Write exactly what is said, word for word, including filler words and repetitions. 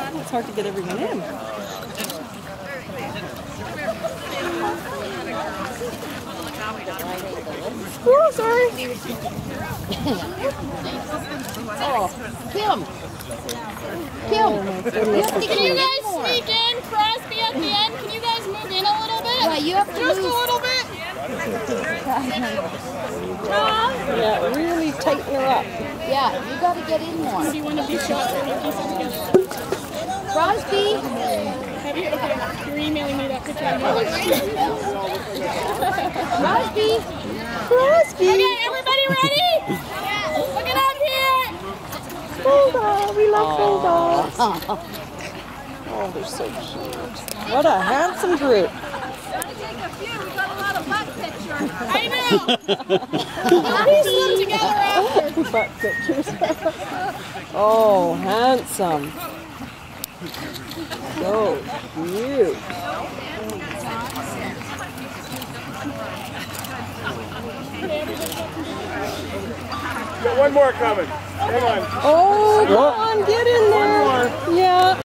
It's hard to get everyone in. Oh, sorry. Oh, Kim. Kim. Oh, my goodness. Can you guys sneak in? Crosby at the end. Can you guys move in a little bit? Yeah, you have to Just move. a little bit. Yeah, really tighten her up. Yeah, you got to get in more. Do you want to be shot or piece it together? Crosby. Have you? Okay, you're emailing me that picture. Crosby. Crosby. Okay, everybody ready? Look it up here. Bulldog. We love bulldogs. Oh, they're so cute. What a handsome group. I know. Piece them together after. Butt pictures. Oh, handsome. So cute. Got one more coming. Hang on. Oh, come on, get in there. Yeah.